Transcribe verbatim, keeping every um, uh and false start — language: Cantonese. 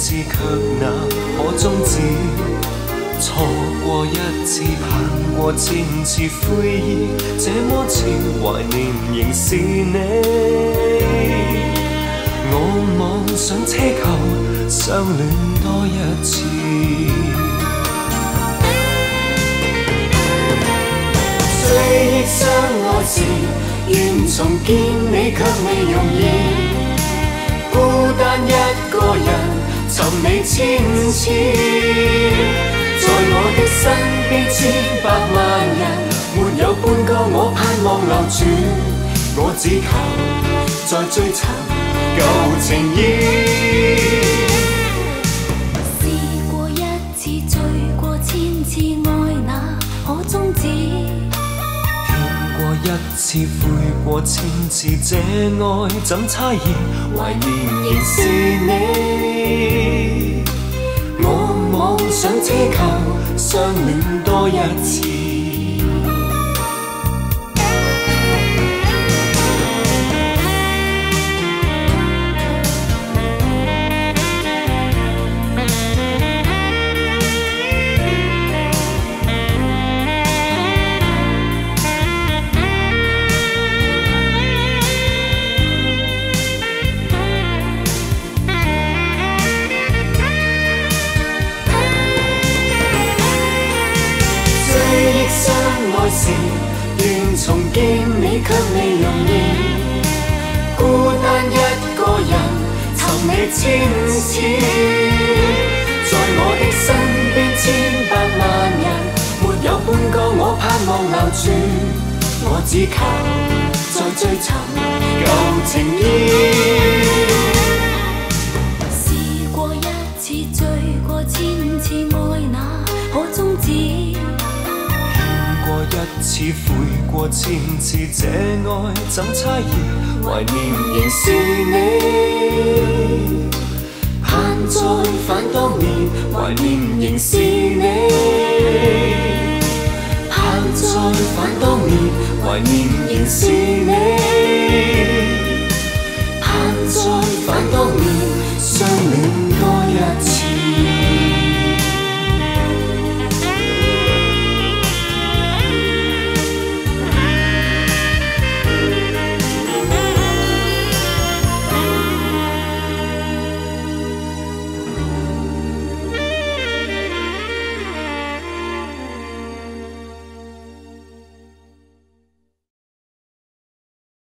志卻那可終止？錯過一次，盼過千次悔意，這麼似懷念仍是你。我妄想奢求相戀多一次。追憶相愛時，願重見你卻未容易。孤單一個人尋你千次，在我的身邊千百萬人，沒有半個我盼望留住，我只求再追尋舊情意。 試過一次，醉過千次，愛那可終止？ 勸過一次，悔過千次，這愛怎猜疑？懷念仍是你。我妄想奢求相戀多一次。相愛時，願重見你卻未容易。孤單一個人尋你千次，在我的身邊千百萬人，沒有半個我盼望留住，我只求再追尋舊情意。 試過一次，醉過千次，愛那可終止？ 過一次，悔過千次，這愛怎猜疑？懷念仍是你，盼再返當年，懷念